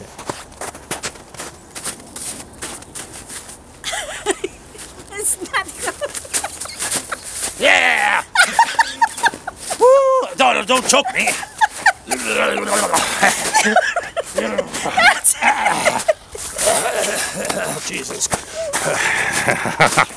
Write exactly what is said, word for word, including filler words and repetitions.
It's not good. Yeah! Woo! Don't, don't choke me. That's it. Oh, Jesus.